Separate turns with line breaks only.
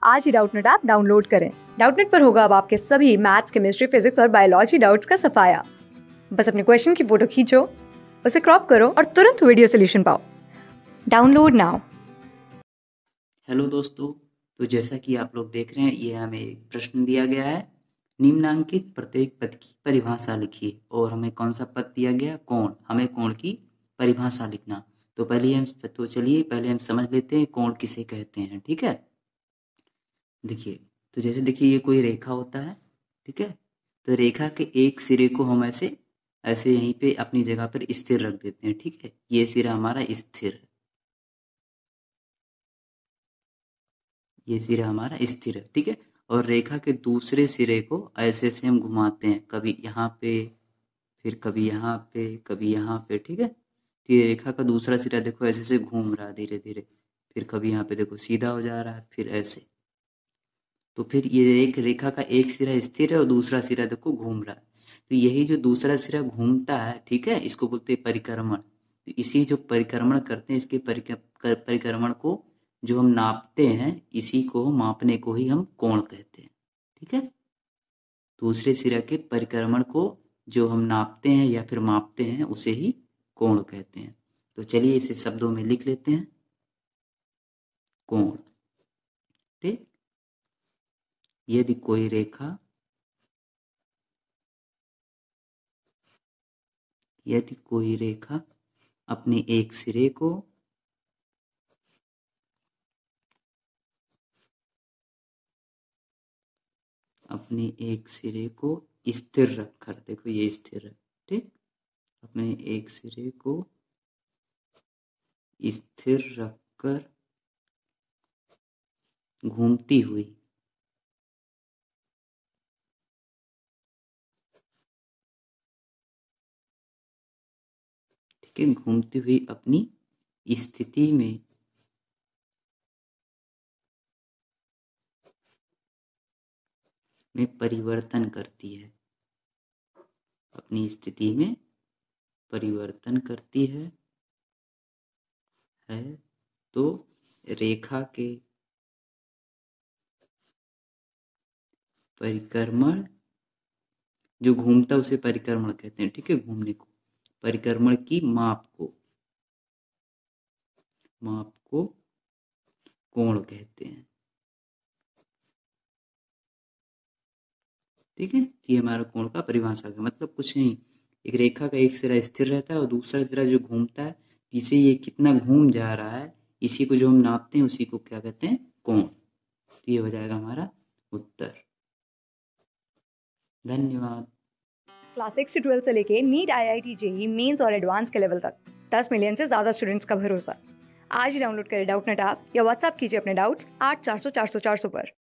आज ही Doubtnut app download करें। डाउटनेट पर होगा अब आपके सभी मैथ्स, केमिस्ट्री, फिजिक्स और बायोलॉजी डाउट्स का सफाया। बस अपने क्वेश्चन की फोटो खींचो, उसे क्रॉप करो और तुरंत वीडियो सोल्यूशन पाओ। Download now.
हेलो दोस्तों, तो जैसा कि आप लोग देख रहे हैं, ये हमें एक प्रश्न दिया गया है। निम्नांकित प्रत्येक पद की परिभाषा लिखिए। और हमें कौन सा पद दिया गया? कोण। हमें कोण की परिभाषा लिखना। तो चलिए पहले हम समझ लेते हैं कोण किसे कहते हैं। ठीक है, देखिए, तो जैसे देखिए ये कोई रेखा होता है। ठीक है, तो रेखा के एक सिरे को हम ऐसे ऐसे यहीं पे अपनी जगह पर स्थिर रख देते हैं। ठीक है, ये सिरा हमारा स्थिर है, ये सिरा हमारा स्थिर है। ठीक है, और रेखा के दूसरे सिरे को ऐसे से हम घुमाते हैं, कभी यहाँ पे, फिर कभी यहाँ पे, कभी यहाँ पे। ठीक है, तो ये रेखा का दूसरा सिरा देखो ऐसे से घूम रहा है धीरे धीरे, फिर कभी यहाँ पे देखो सीधा हो जा रहा है, फिर ऐसे। तो फिर ये एक रेखा का एक सिरा स्थिर है और दूसरा सिरा देखो घूम रहा है। तो यही जो दूसरा सिरा घूमता है, ठीक है, इसको बोलते हैं परिक्रमण। तो इसी जो परिक्रमण करते हैं, इसके परिक्रमण को जो हम नापते हैं, इसी को मापने को ही हम कोण कहते हैं। ठीक है, दूसरे सिरा के परिक्रमण को जो हम नापते हैं या फिर मापते हैं, उसे ही कोण कहते हैं। तो चलिए इसे शब्दों में लिख लेते हैं, कोण। ठीक, यदि कोई रेखा अपने एक सिरे को स्थिर रखकर, देखो ये स्थिर है। ठीक, अपने एक सिरे को स्थिर रखकर घूमती हुई ठीक है, घूमती हुई अपनी स्थिति में परिवर्तन करती है, अपनी स्थिति में परिवर्तन करती है तो रेखा के परिक्रमण, जो घूमता है उसे परिक्रमण कहते हैं। ठीक है, घूमने को, परिक्रमण की माप को कोण कहते हैं। ठीक है, ये हमारा कोण का परिभाषा का मतलब कुछ नहीं, एक रेखा का एक सिरा स्थिर रहता है और दूसरा सिरा जो घूमता है, जिसे ये कितना घूम जा रहा है, इसी को जो हम नापते हैं उसी को क्या कहते हैं? कोण। तो ये हो जाएगा हमारा उत्तर। धन्यवाद।
क्लास 6 से 12 से लेके नीट, IIT, JEE मेंस और एडवांस के लेवल तक 10 मिलियन से ज्यादा स्टूडेंट्स का भरोसा। आज ही डाउनलोड करें डाउटनेट ऐप या व्हाट्सएप कीजिए अपने डाउट्स 8400 400 400 पर।